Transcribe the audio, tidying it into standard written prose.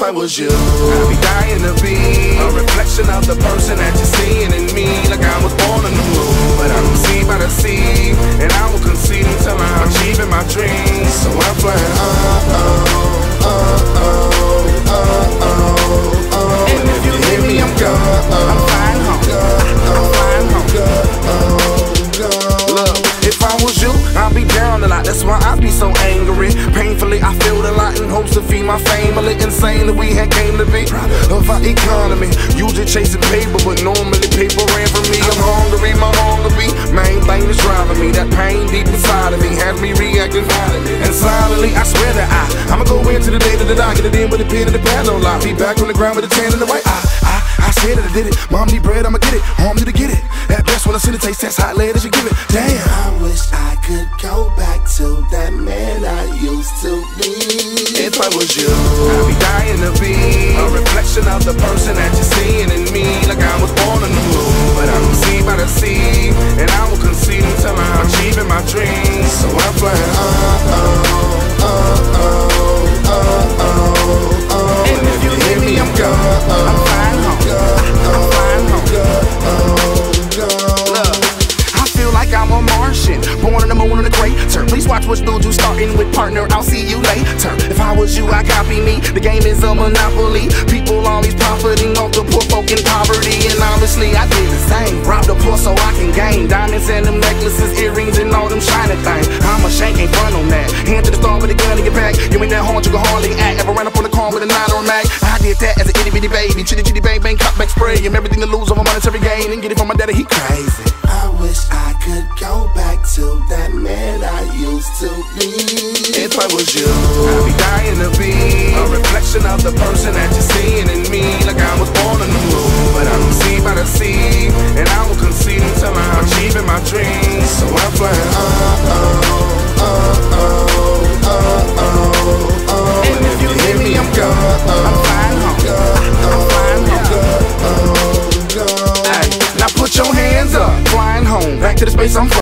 I was you, I'd be dying to be a reflection of the person that you're seeing in me. Like I was born on the moon, but I'm conceived by the sea, and I will concede until I'm achieving my dreams. So I'm flying, and if you hear me, I'm gone. I'm flying home. I'm flying home. Look, if I was you, I'd be down a lot. That's why I be so angry. Painfully, I feel a lot in hopes to feed my family. Insane that we had came to be of our economy. Usually chasing paper, but normally paper ran from me. I'm hungry, my hunger beat. Main thing that's driving me. That pain deep inside of me has me reacting violently. And silently, I swear that I'ma go into the day that I get it in with a pen and the pad, no lie. Be back on the ground with a tan and the white. I said that I did it. Mom need bread, I'ma get it. Home need to get it. At best when I see the taste test, hot lady, she give it. Damn. I wish I could go back to that man I used to be. If I was you, I'd be dying to be a reflection of the person that you're seeing in me. Like I was born on the moon, but I'm conceived by the sea, and I will concede until I'm achieving my dreams. So I'm flying, and if you hear me, I'm gone. I'm flying home. I'm flying home. Look, I feel like I'm a Martian, born on the moon on the crater. Please watch what dude you starting with, partner. I'll see you later. If I was you, I copy me. The game is a monopoly. People always profiting off the poor folk in poverty, and obviously I did the same. Rob the poor so I can gain diamonds and them necklaces, earrings, and all them shiny things. I'm a shank, ain't fun on that. Hand to the star with a gun in your back. You ain't that hard, you can hardly act. Ever ran up on the car with a 9 or a Mac? I did that as an itty bitty baby. Chitty chitty bang bang, cut back spray. And everything to lose over monetary gain, and get it from my daddy, he crazy. I wish I could go back to that man I used to be. If I was you, I'd be dying to be a reflection of the person that you're seeing in me. Like I was born on the moon, but I'm conceived by the sea, and I will concede until I'm achieving my dreams. So I'm flying, and if you hear me, I'm gone. I'm flying home. I'm flying home. Hey, now put your hands up, flying home, back to the space I'm from.